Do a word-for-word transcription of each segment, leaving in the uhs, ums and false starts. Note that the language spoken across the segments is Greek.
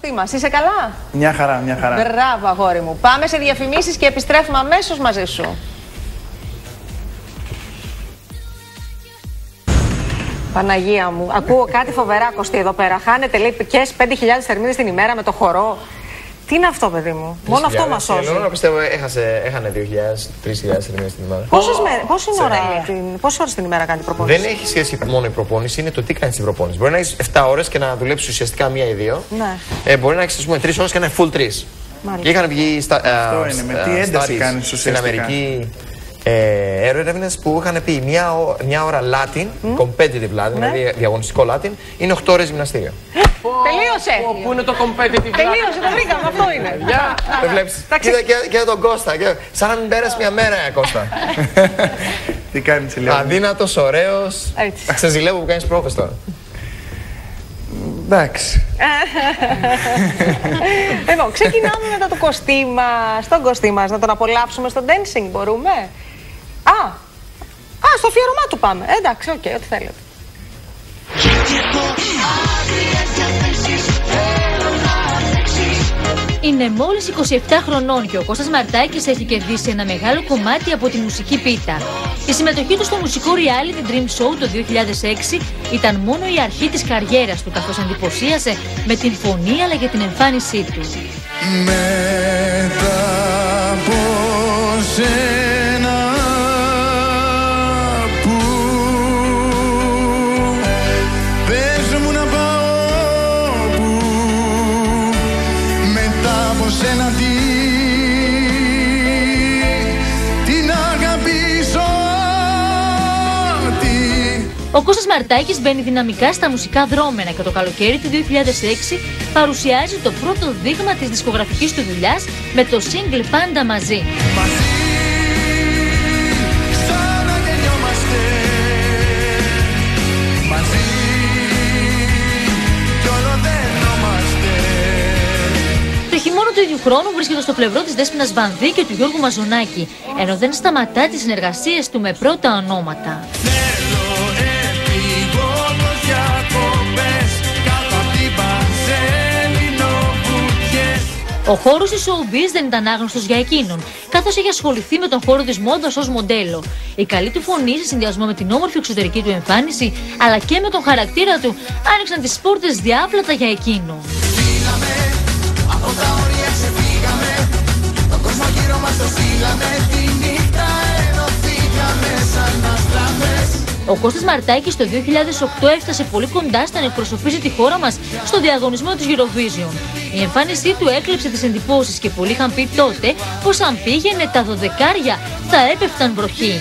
Τι μας, είσαι καλά? Μια χαρά, μια χαρά. Μπράβο, αγόρι μου. Πάμε σε διαφημίσεις και επιστρέφουμε αμέσως μαζί σου. Παναγία μου, ακούω κάτι φοβερά, Κωστή, εδώ πέρα. Χάνετε, λέει, και πέντε χιλιάδες θερμίδες την ημέρα με το χορό. Τι είναι αυτό, παιδί μου? Μόνο αυτό μας σώζει. Εγώ πιστεύω έχασε, έχανε δύο χιλιάδες, τρεις χιλιάδες θερμίδες την ημέρα. Πόσες μέρες, πόση ώρα, την, πόσες ώρες την ημέρα κάνει η προπόνηση? Δεν έχει σχέση μόνο η προπόνηση, είναι το τι κάνει στην προπόνηση. Μπορεί να έχει επτά ώρες και να δουλέψει ουσιαστικά μία ή δύο. Ναι. Ε, μπορεί να έχει τρεις ώρες και να είναι full τρεις. Μάλιστα. Και είχαν βγει στα, αυτό είναι, με τι ένταση κάνει ουσιαστικά. Στην Αμερική ε, έρευνες που είχαν πει μια, μια ώρα Latin, mm. competitive Latin, ναι. δηλαδή διαγωνιστικό Latin, είναι οκτώ ώρες γυμναστήριο. Τελείωσε! Πού είναι το competitive Latin? Τελείωσε, το βρήκαμε, αυτό είναι. Γεια! Δεν βλέπεις. Κοίτα και τον Κώστα, σαν να μην πέρασε μια μέρα, Κώστα. Τι κάνεις, Ηλία? Αδύνατος, ωραίος. Σε ζηλεύω που κάνεις πρόβες τώρα. Εντάξει. Λοιπόν, ξεκινάμε μετά το κοστί μας, τον κοστί μας, να τον απολαύσουμε στο dancing, μπορούμε? Α, α, στο αφιέρωμά του πάμε. Εντάξει, οκ, okay, ό,τι θέλετε. Είναι μόλις είκοσι επτά χρονών και ο Κώστας Μαρτάκης έχει κερδίσει ένα μεγάλο κομμάτι από τη μουσική πίτα. Η συμμετοχή του στο μουσικό reality Dream Show το δύο χιλιάδες έξι ήταν μόνο η αρχή της καριέρας του, καθώς εντυπωσίασε με την φωνή αλλά και την εμφάνισή του. Μετά από σένα που πες μου να πάω που μετά από σένα τι την αγαπήσω τι. Ο Κώστας Μαρτάκης μπαίνει δυναμικά στα μουσικά δρόμενα και το καλοκαίρι του δύο χιλιάδες έξι παρουσιάζει το πρώτο δείγμα της δισκογραφικής του δουλειάς με το single «Πάντα μαζί». Μαζί, σαν να γεννιόμαστε μαζί κι όλο δένομαστε. Το χειμώνα του ίδιου χρόνου βρίσκεται στο πλευρό της Δέσποινας Βανδύ και του Γιώργου Μαζονάκη, ενώ δεν σταματά τις συνεργασίες του με πρώτα ονόματα. Ο χώρος της showbiz δεν ήταν άγνωστος για εκείνον, καθώς έχει ασχοληθεί με τον χώρο της μόδας ως μοντέλο. Η καλή του φωνή, σε συνδυασμό με την όμορφη εξωτερική του εμφάνιση, αλλά και με τον χαρακτήρα του, άνοιξαν τις πόρτες διάπλατα για εκείνο. Φύγαμε, από τα όρια ξεφύγαμε, τον κόσμο γύρω μας το στείλαμε, τη νύχτα ενωθήκαμε σαν αστραπές. Ο Κώστας Μαρτάκης το δύο χιλιάδες οκτώ έφτασε πολύ κοντά στο να εκπροσωπήσει τη χώρα μας στο διαγωνισμό της Eurovision. Η εμφάνισή του έκλεψε τις εντυπώσεις και πολλοί είχαν πει τότε πως αν πήγαινε τα δωδεκάρια θα έπεφταν βροχή.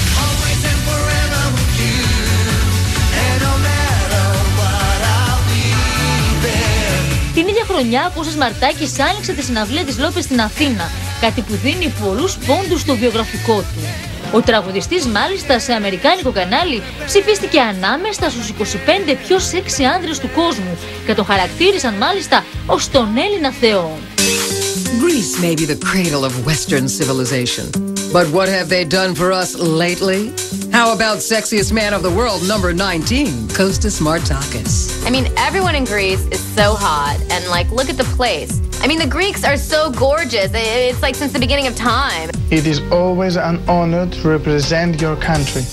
Την ίδια χρονιά ο Κώστας Μαρτάκης άνοιξε τη συναυλία της Λόπες στην Αθήνα, κάτι που δίνει πολλούς πόντους στο βιογραφικό του. Ο τραγουδιστής μάλιστα σε αμερικάνικο κανάλι ψηφίστηκε ανάμεσα στους είκοσι πέντε πιο σεξι άνδρες του κόσμου και τον χαρακτήρισαν μάλιστα ως τον Έλληνα Θεό. Greece may be the cradle of Western civilization, but what have they done for us lately? How about sexiest man of the world, number nineteen, Kostas Martakis? I mean, everyone in Greece is so hot, and like, look at the place. I mean, the Greeks are so gorgeous. It's like since the beginning of time. It is always an honor to represent your country.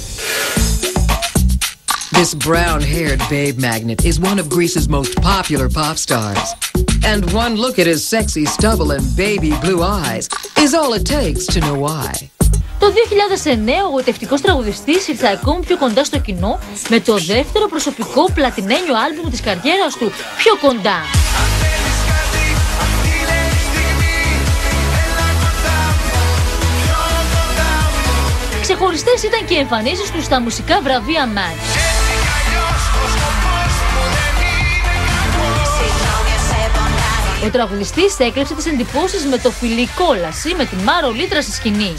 This brown-haired babe magnet is one of Greece's most popular pop stars. And one look at his sexy stubble and baby blue eyes is all it takes to know why. Το δύο χιλιάδες εννέα ο γοητευτικός τραγουδιστής ήρθε ακόμη πιο κοντά στο κοινό με το δεύτερο προσωπικό πλατινένιο άλμπουμ της καριέρας του, «Πιο κοντά». Ξεχωριστές ήταν και οι εμφανίσεις του στα μουσικά βραβεία Match. Ο τραγουδιστής έκλεψε τις εντυπώσεις με το φιλί κόλαση με την Μάρο Λίτρα στη σκηνή.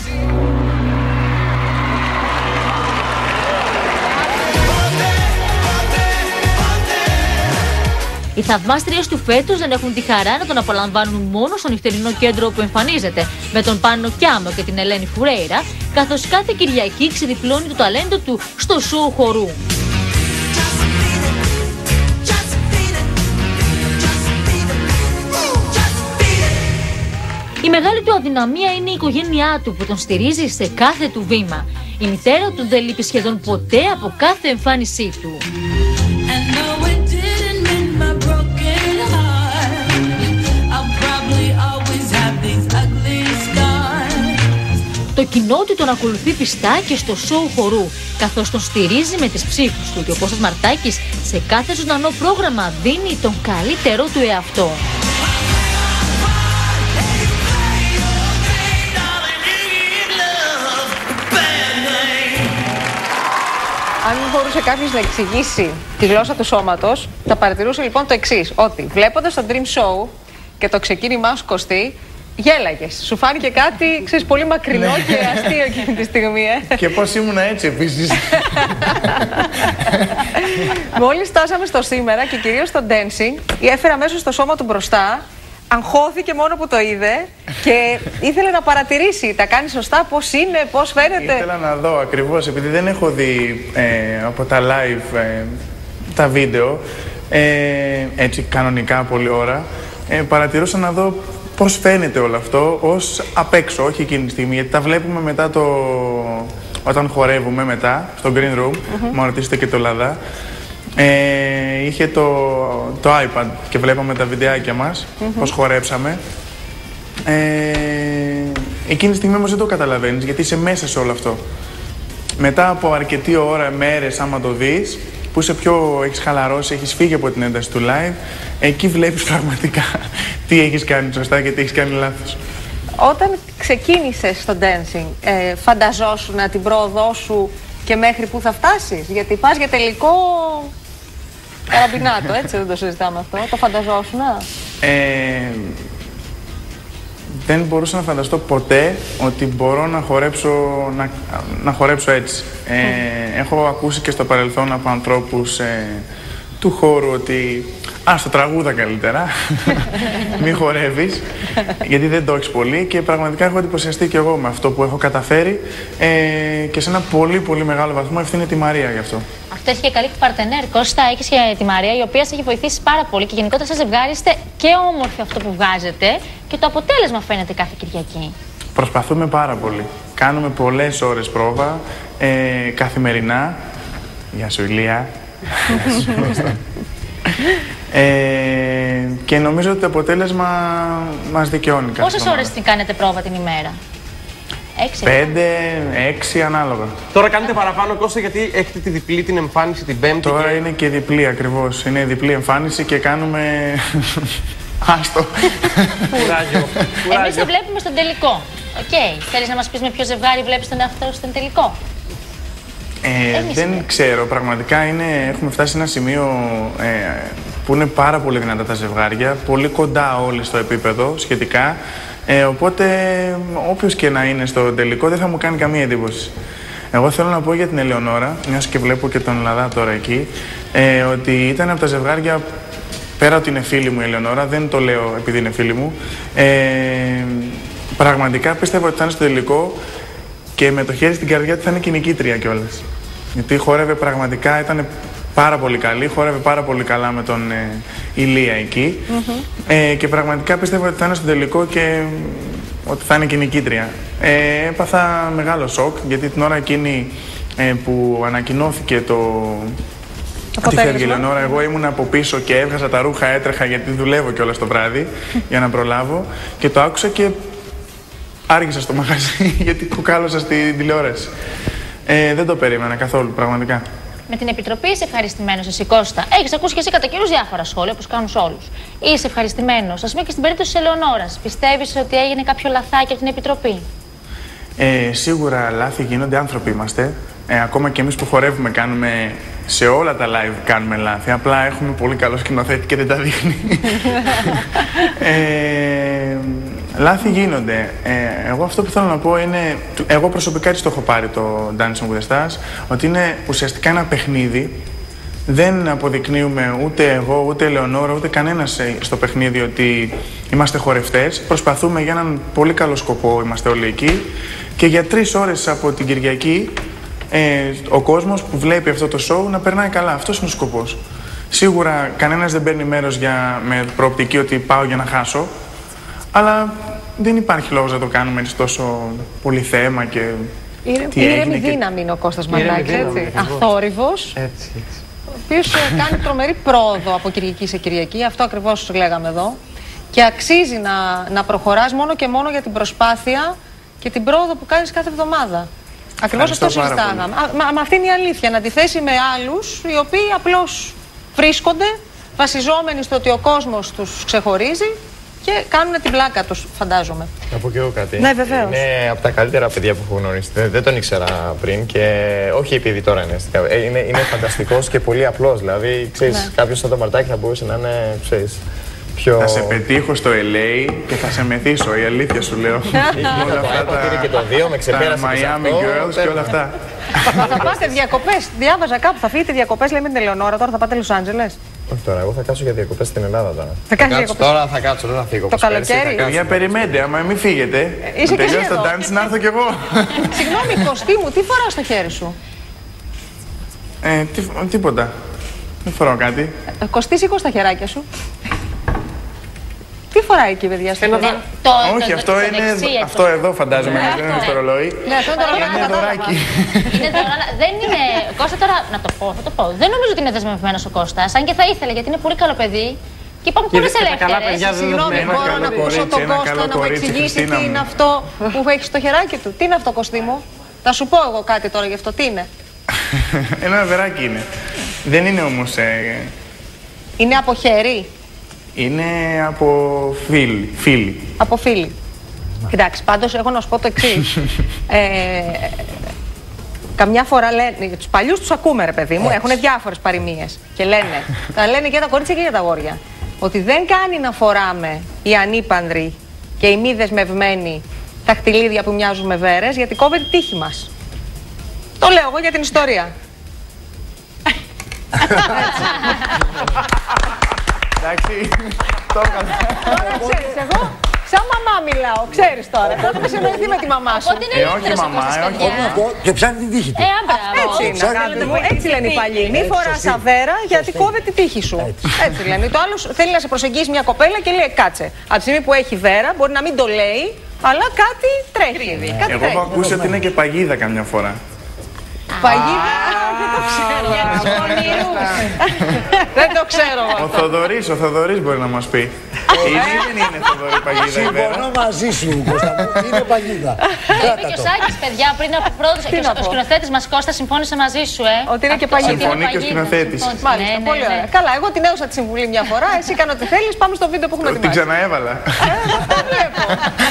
Οι θαυμάστριες του φέτος δεν έχουν τη χαρά να τον απολαμβάνουν μόνο στο νυχτερινό κέντρο που εμφανίζεται με τον Πάνο Κιάμο και την Ελένη Φουρέιρα, καθώς κάθε Κυριακή ξεδιπλώνει το ταλέντο του στο σοου χορού. μεγάλη του αδυναμία είναι η οικογένειά του που τον στηρίζει σε κάθε του βήμα. Η μητέρα του δεν λείπει σχεδόν ποτέ από κάθε εμφάνισή του. Το κοινό του τον ακολουθεί πιστά και στο σοου χορού, καθώς τον στηρίζει με τις ψήφους του και ο Κώστας Μαρτάκης σε κάθε ζωντανό πρόγραμμα δίνει τον καλύτερό του εαυτό. Αν μπορούσε κάποιος να εξηγήσει τη γλώσσα του σώματος, θα παρατηρούσε λοιπόν το εξής, ότι βλέποντας το Dream Show και το ξεκίνημά σου, Κωστή, γέλαγες. Σου φάνηκε κάτι, ξέρεις, πολύ μακρινό και αστείο εκείνη τη στιγμή, ε. Και πώς ήμουνα έτσι επίσης. Μόλις φτάσαμε στο σήμερα και κυρίως στο dancing, έφερα αμέσως στο σώμα του μπροστά, αγχώθηκε μόνο που το είδε και ήθελε να παρατηρήσει. Τα κάνει σωστά, πώς είναι, πώς φαίνεται. Ήθελα να δω ακριβώς, επειδή δεν έχω δει ε, από τα live ε, τα βίντεο, ε, έτσι κανονικά πολλή ώρα, ε, παρατηρούσα να δω πώς φαίνεται όλο αυτό ως απ' έξω, όχι εκείνη τη στιγμή, γιατί τα βλέπουμε μετά το... όταν χορεύουμε μετά, στο green room, mm-hmm. μου ρωτήσετε και το Λαδά. Ε, είχε το, το iPad και βλέπαμε τα βιντεάκια μας, mm-hmm. πώς χορέψαμε. Ε, εκείνη τη στιγμή όμως δεν το καταλαβαίνεις, γιατί είσαι μέσα σε όλο αυτό. Μετά από αρκετή ώρα, μέρες, άμα το δεις, που είσαι πιο, έχεις χαλαρώσει, έχεις φύγει από την ένταση του live, εκεί βλέπεις πραγματικά τι έχεις κάνει σωστά και τι έχεις κάνει λάθος. Όταν ξεκίνησες στο dancing, ε, φανταζόσουν την πρόοδό σου και μέχρι που θα φτάσεις? Γιατί πας για τελικό καραμπινάτο, έτσι, δεν το συζητάμε αυτό. Το φανταζόσουν? Ε, δεν μπορούσα να φανταστώ ποτέ ότι μπορώ να χορέψω, να, να χορέψω έτσι. Ε, mm. Έχω ακούσει και στο παρελθόν από ανθρώπους ε, του χώρου ότι «Α, στο τραγούδα καλύτερα, μη χορεύεις», γιατί δεν το έχεις πολύ και πραγματικά έχω εντυπωσιαστεί και εγώ με αυτό που έχω καταφέρει ε, και σε ένα πολύ πολύ μεγάλο βαθμό ευθύνεται η Μαρία γι' αυτό. Αυτό έχει και καλή παρτενέρ, Κώστα, έχεις και τη Μαρία, η οποία σε έχει βοηθήσει πάρα πολύ και γενικότερα σας ζευγάρι είστε και όμορφοι αυτό που βγάζετε και το αποτέλεσμα φαίνεται κάθε Κυριακή. Προσπαθούμε πάρα πολύ. Κάνουμε πολλές ώρες πρόβα, ε, καθημερινά. Γεια σου, Ηλία. ε, και νομίζω ότι το αποτέλεσμα μας δικαιώνει. Πόσες ώρες την κάνετε πρόβα την ημέρα? Έξι. Πέντε, έξι ανάλογα. Τώρα κάνετε παραπάνω, Κώστα, γιατί έχετε τη διπλή την εμφάνιση την Πέμπτη. Τώρα και... είναι και διπλή ακριβώς. Είναι διπλή εμφάνιση και κάνουμε... Άστο. Κουράγιο. Εμείς το βλέπουμε στον τελικό. Οκ. Okay. Θέλεις να μας πεις με ποιο ζευγάρι βλέπεις τον εαυτό σου στον τελικό? Ε, δεν είναι. ξέρω. Πραγματικά είναι, έχουμε φτάσει σε ένα σημείο ε, που είναι πάρα πολύ δυνατά τα ζευγάρια. Πολύ κοντά όλοι στο επίπεδο σχετικά. Ε, οπότε όποιος και να είναι στο τελικό δεν θα μου κάνει καμία εντύπωση. Εγώ θέλω να πω για την Ελεονόρα, μιας και βλέπω και τον Λαδά τώρα εκεί, ε, ότι ήταν από τα ζευγάρια, πέρα ότι είναι φίλη μου η Ελεονόρα, δεν το λέω επειδή είναι φίλη μου, ε, πραγματικά πίστευα ότι θα είναι στο τελικό και με το χέρι στην καρδιά του θα είναι και νικήτρια κιόλας. Γιατί χόρευε πραγματικά, ήταν πάρα πολύ καλή, χόρευε πάρα πολύ καλά με τον ε, Ηλία εκεί mm-hmm. ε, και πραγματικά πίστευα ότι θα είναι στο τελικό και ότι θα είναι και νικήτρια. Ε, έπαθα μεγάλο σοκ, γιατί την ώρα εκείνη ε, που ανακοινώθηκε το... Τη φεύγει η Ελεονόρα, εγώ ήμουν από πίσω και έβγαζα τα ρούχα, έτρεχα γιατί δουλεύω κιόλας το βράδυ για να προλάβω και το άκουσα και άργησα στο μαγαζί γιατί κουκάλωσα στην τηλεόραση. Ε, δεν το περίμενα καθόλου, πραγματικά. Με την Επιτροπή είσαι ευχαριστημένος εσύ, Κώστα? Έχεις ακούσει και εσύ κατά καιρούς διάφορα σχόλια, όπως κάνουν σε όλους. Είσαι ευχαριστημένος? Ας πούμε και στην περίπτωση της Ελεονόρας. Πιστεύεις ότι έγινε κάποιο λαθάκι από την Επιτροπή? Ε, σίγουρα λάθη γίνονται, άνθρωποι είμαστε. Ε, ακόμα και εμείς που χορεύουμε κάνουμε, σε όλα τα live κάνουμε λάθη. Απλά έχουμε πολύ καλό σκηνοθέτη και δεν τα δείχνει. ε, λάθη γίνονται. Ε, εγώ αυτό που θέλω να πω είναι, εγώ προσωπικά έτσι το έχω πάρει το Dancing with the Stars, ότι είναι ουσιαστικά ένα παιχνίδι. Δεν αποδεικνύουμε ούτε εγώ, ούτε Ελεονόρα, ούτε κανένας στο παιχνίδι ότι είμαστε χορευτές. Προσπαθούμε για έναν πολύ καλό σκοπό, είμαστε όλοι εκεί. Και για τρεις ώρες από την Κυριακή, ε, ο κόσμος που βλέπει αυτό το show να περνάει καλά. Αυτός είναι ο σκοπός. Σίγουρα κανένας δεν παίρνει μέρος για, με προοπτική ότι πάω για να χάσω. Αλλά δεν υπάρχει λόγος να το κάνουμε έτσι τόσο πολύ θέμα και. Η ήρεμη δύναμη είναι ο Κώστας Μαρινάκης, έτσι. Αθόρυβος. Έτσι, έτσι. Ο οποίος κάνει τρομερή πρόοδο από Κυριακή σε Κυριακή, αυτό ακριβώς λέγαμε εδώ. Και αξίζει να, να προχωράς μόνο και μόνο για την προσπάθεια και την πρόοδο που κάνεις κάθε εβδομάδα. Ακριβώς αυτό συζητάγαμε. Μα, μα αυτή είναι η αλήθεια. Να αντιθέσει με άλλους οι οποίοι απλώς βρίσκονται βασιζόμενοι στο ότι ο κόσμος τους ξεχωρίζει και κάνουν την πλάκα τους, φαντάζομαι. Να πω και εγώ κάτι. Ναι, βεβαίως. Είναι από τα καλύτερα παιδιά που έχω γνωρίσει. Δεν, δεν τον ήξερα πριν και όχι επειδή τώρα είναι. Είναι, είναι φανταστικός και πολύ απλός. Δηλαδή, ξέρεις, ναι. κάποιος σαν το Μαρτάκι θα μπορούσε να είναι, ξέρεις, πιο... Θα σε πετύχω στο ελ έι και θα σε μεθύσω, η αλήθεια σου λέω. Όλα αυτά τα... και το δύο, με ξεπέρασε τα Miami Girls και όλα αυτά. Θα πάτε διακοπές, διάβαζα κάπου, θα φύγετε διακοπές, λέει με την Ελεονόρα, τώρα θα πάτε Λος Άντζελες. Όχι τώρα, εγώ θα κάτσω για διακοπές στην Ελλάδα τώρα. Θα κάτσω διακοπές. Τώρα θα κάτσω, δεν θα φύγω. Το καλοκαίρι. Για περιμένετε, άμα μην φύγετε. Είσαι και εσύ στο dance να έρθω κι εγώ. Συγγνώμη, Κωστή μου, τι φοράς στο χέρι σου? Ε, τι, τίποτα. Δεν φοράω κάτι. Ε, Κωστή, σήκω στα χεράκια σου. Τι φοράει εκεί, παιδιά, στο χέρι? Όχι, αυτό είναι αυτό εδώ φαντάζομαι, δεν είναι στο ρολόι. Ναι, αυτό είναι το ρολόι. Είναι δωράκι. Είναι δώρα, δεν είναι. Κώστα, τώρα να το πω, θα το πω. Δεν νομίζω ότι είναι δεσμευμένος ο Κώστας, αν και θα ήθελε, γιατί είναι πολύ καλό παιδί και υπάρχουν πολλές ελεύθερες. Συγγνώμη, μπορώ να ακούσω τον Κώστα να μου εξηγήσει τι είναι αυτό που έχει στο χεράκι του? Τι είναι αυτό, Κωστή μου? Θα σου πω εγώ κάτι τώρα γι' αυτό, τι είναι? Ένα δωράκι είναι. Δεν είναι όμως. Είναι από χέρι? Είναι από φίλοι. φίλοι. Από φίλοι. Κοιτάξτε, πάντως έχω να σου πω το εξής. ε, καμιά φορά λένε, τους παλιούς τους ακούμε ρε παιδί μου, έχουν διάφορες παροιμίες και λένε, τα λένε και τα κορίτσια και για τα αγόρια, ότι δεν κάνει να φοράμε οι ανήπανδροι και οι μη δεσμευμένοι τα χτυλίδια που μοιάζουν με βέρες, γιατί κόβεται τη τύχη μας. Το λέω εγώ για την ιστορία. Εντάξει, το έκανα. Τώρα ξέρεις, εγώ σαν μαμά μιλάω, ξέρεις τώρα. Τώρα θα συνοηθεί με τη μαμά σου. Οπότε είναι ελεύθερος ο Κώστας, παιδιά. Και ψάχνει την τύχη του. Ε, άμπρα, Έτσι είναι, αγάπη μου, έτσι λένε οι παλιοί. Μη φοράς αβέρα γιατί κόβεται τη τύχη σου. Έτσι λένε. Το άλλο θέλει να σε προσεγγίσει μια κοπέλα και λέει κάτσε. Από τη στιγμή που έχει βέρα μπορεί να μην το λέει, αλλά κάτι τρέχει. Εγώ έχω ακούσει ότι είναι και παγίδα καμιά φορά. Παγίδα, δεν το ξέρω. Δεν το ξέρω. Ο Θοδωρής, ο Θοδωρής μπορεί να μας πει. Είναι ή δεν είναι Θοδωρή παγίδα η βέρα? Συμφωνώ μαζί σου, Κώστα μου, είναι παγίδα. Είπε και ο Σάκης, παιδιά, πριν από πρώτος. Και ο σκηνοθέτης μας Κώστα συμφώνησε μαζί σου, ε. Ότι είναι και παγίδα. Συμφωνεί και ο σκηνοθέτης. Μάλιστα, πολύ ωραία. Καλά, εγώ την έδωσα τη συμβουλή μια φορά, εσύ κάνω ό,τι θέλεις, πάμε στο βίντεο που έχουμε ετοιμάσει. Την ξαναέβαλα. Τα βλέπω.